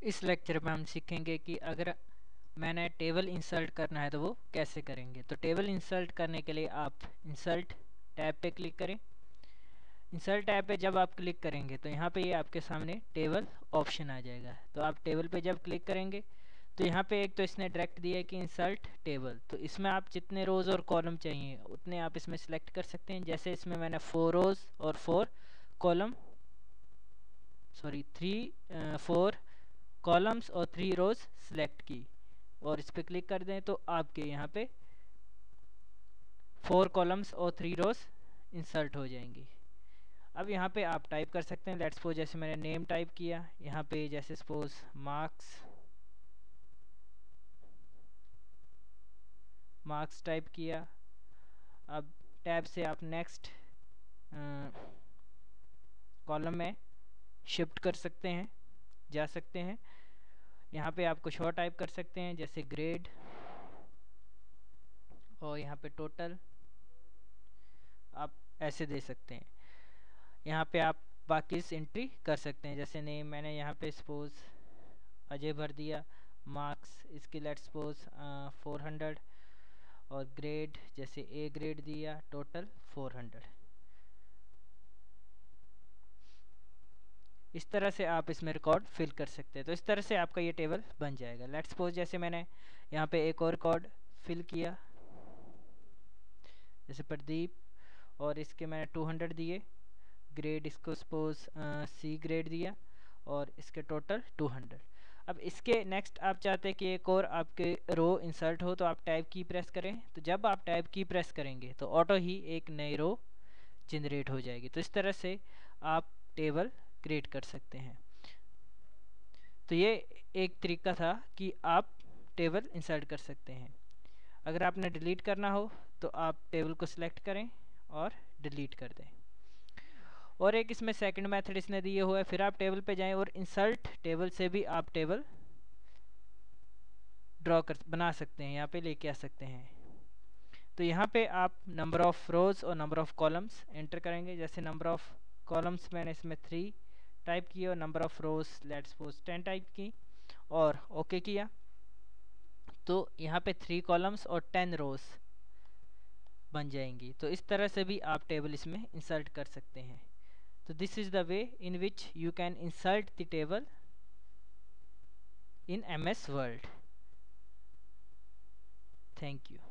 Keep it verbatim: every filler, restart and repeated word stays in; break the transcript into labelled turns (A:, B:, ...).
A: इस लेक्चर में हम सीखेंगे कि अगर मैंने टेबल इंसर्ट करना है तो वो कैसे करेंगे। तो टेबल इंसर्ट करने के लिए आप इंसर्ट टैब पे क्लिक करें। इंसर्ट टैब पे जब आप क्लिक करेंगे तो यहाँ पे ये आपके सामने टेबल ऑप्शन आ जाएगा। तो आप टेबल पे जब क्लिक करेंगे तो यहाँ पे एक तो इसने डायरेक्ट दिया है कि इंसर्ट टेबल, तो इसमें आप जितने रोज़ और कॉलम चाहिए उतने आप इसमें सेलेक्ट कर सकते हैं। जैसे इसमें मैंने फोर रोज़ और four columns sorry three four columns और थ्री रोज़ सेलेक्ट की और इस पर क्लिक कर दें तो आपके यहाँ पे फोर कॉलम्स और थ्री रोज़ इंसर्ट हो जाएंगी। अब यहाँ पे आप टाइप कर सकते हैं। लेट्स सपोज जैसे मैंने नेम टाइप किया, यहाँ पे जैसे सपोज मार्क्स मार्क्स टाइप किया। अब टैब से आप नेक्स्ट कॉलम में शिफ्ट कर सकते हैं, जा सकते हैं। यहाँ पे आप कुछ और टाइप कर सकते हैं जैसे ग्रेड और यहाँ पे टोटल आप ऐसे दे सकते हैं। यहाँ पे आप बाकी एंट्री कर सकते हैं। जैसे नेम मैंने यहाँ पे सपोज अजय भर दिया, मार्क्स इसकी लेट्स सपोज फोर हंड्रेड और ग्रेड जैसे ए ग्रेड दिया, टोटल फोर हंड्रेड। इस तरह से आप इसमें रिकॉर्ड फिल कर सकते हैं। तो इस तरह से आपका ये टेबल बन जाएगा। लेट्स सपोज जैसे मैंने यहाँ पे एक और रिकॉर्ड फिल किया जैसे प्रदीप, और इसके मैंने टू हंड्रेड दिए, ग्रेड इसको सपोज सी ग्रेड दिया और इसके टोटल टू हंड्रेड। अब इसके नेक्स्ट आप चाहते हैं कि एक और आपके रो इंसर्ट हो तो आप टैब की प्रेस करें। तो जब आप टैब की प्रेस करेंगे तो ऑटो ही एक नई रो जनरेट हो जाएगी। तो इस तरह से आप टेबल क्रिएट कर सकते हैं। तो ये एक तरीका था कि आप टेबल इंसर्ट कर सकते हैं। अगर आपने डिलीट करना हो तो आप टेबल को सिलेक्ट करें और डिलीट कर दें। और एक इसमें सेकंड मेथड इसने दिए हुआ है, फिर आप टेबल पे जाएं और इंसर्ट टेबल से भी आप टेबल ड्रॉ कर बना सकते हैं, यहाँ पे लेके आ सकते हैं। तो यहाँ पे आप नंबर ऑफ रोज और नंबर ऑफ कॉलम्स एंटर करेंगे। जैसे नंबर ऑफ कॉलम्स मैंने इसमें थ्री टाइप किया और number of rows let's suppose ten type की और ओके किया। तो यहाँ पे थ्री कॉलम्स और टेन रोज बन जाएंगी। तो इस तरह से भी आप टेबल इसमें इंसर्ट कर सकते हैं। So this is the way in which you can insert the table in M S Word. Thank you.